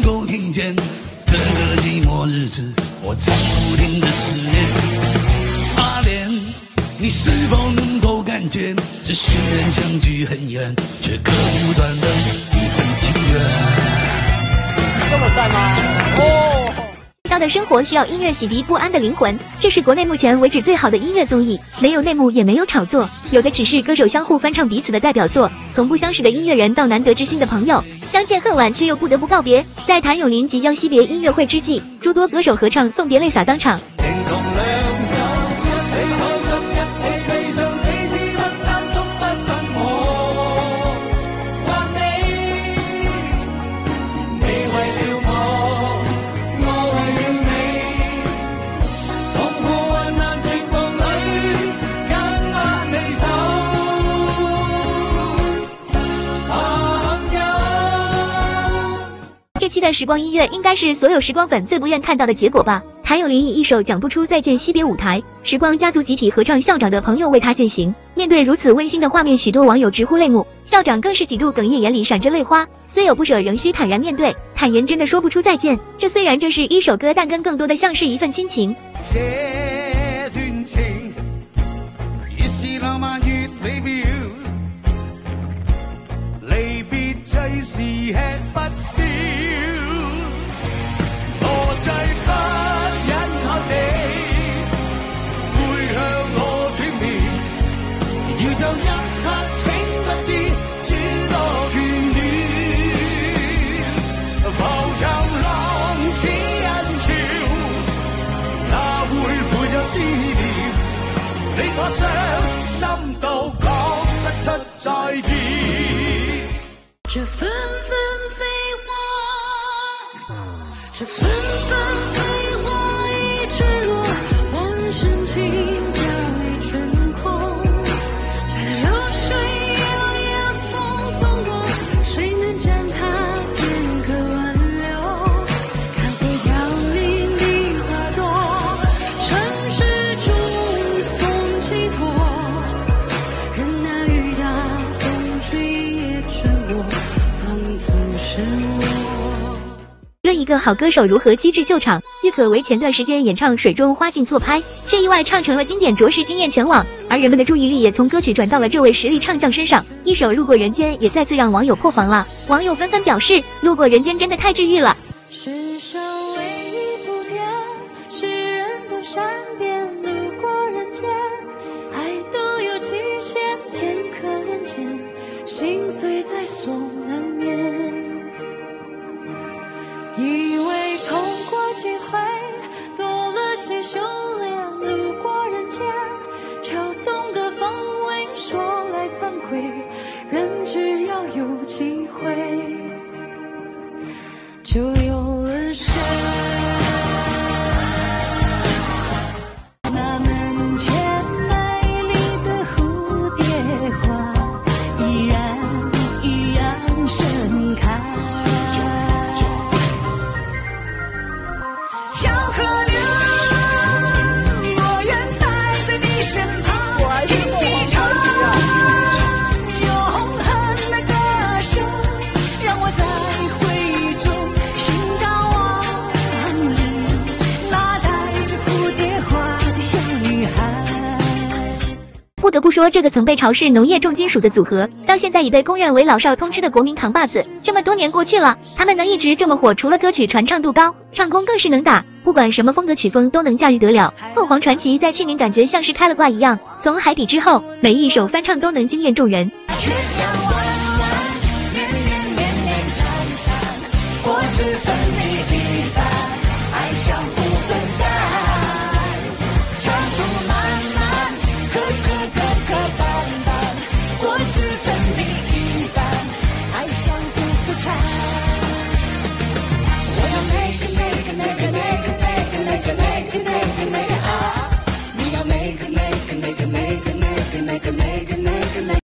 够听见这个寂寞日子，我在不停的思念。阿莲，你是否能够感觉，这虽然相距很远，却可不断的一份情缘。 这么帅吗？哦。 萧的生活需要音乐洗涤不安的灵魂，这是国内目前为止最好的音乐综艺，没有内幕也没有炒作，有的只是歌手相互翻唱彼此的代表作。从不相识的音乐人到难得知心的朋友，相见恨晚却又不得不告别。在谭咏麟即将惜别音乐会之际，诸多歌手合唱送别泪洒当场。这期的时光音乐应该是所有时光粉最不愿看到的结果吧。谭咏麟以一首讲不出再见惜别舞台，时光家族集体合唱校长的朋友为他践行。面对如此温馨的画面，许多网友直呼泪目，校长更是几度哽咽，眼里闪着泪花。虽有不舍，仍需坦然面对，坦言真的说不出再见。这虽然这是一首歌，但更多的像是一份亲情。 這段情越是浪漫越美妙，離別最是吃不消。我最不忍看你背向我轉面，要就一刻請不必諸多眷戀，浮沉浪似人潮，哪會沒有思念？你我傷心到講不出再見。 這紛紛飛花，這紛紛飛花已墜落，我的深情早已真空，這流水搖搖匆匆過，誰能將它片刻挽留？看回凋零的花朵，城市中無從寄託，任那雨打風吹也成我，仿佛是我。 论一个好歌手如何机智救场，郁可唯前段时间演唱《水中花镜》错拍，却意外唱成了经典，着实惊艳全网。而人们的注意力也从歌曲转到了这位实力唱将身上，一首《路过人间》也再次让网友破防了。网友纷纷表示，《路过人间》真的太治愈了。 世上唯一不变，是人都善变，路过人间，爱都有期限，天可怜见，心碎在所难免。以为痛过几回，多了些修炼，路过人间，就懂得风味，说来惭愧，人只要有机会，就有了谁。那门前美丽的蝴蝶花，依然一样盛开。小河流，我愿待在你身旁，听你唱永恒的歌声，让我在回忆中寻找往日那带着蝴蝶花的小女孩。 不得不说，这个曾被嘲是农业重金属的组合，到现在已被公认为老少通吃的国民扛把子。这么多年过去了，他们能一直这么火，除了歌曲传唱度高，唱功更是能打，不管什么风格曲风都能驾驭得了。凤凰传奇在去年感觉像是开了挂一样，从海底之后，每一首翻唱都能惊艳众人。 月亮弯弯，年年年年缠缠，我只分你。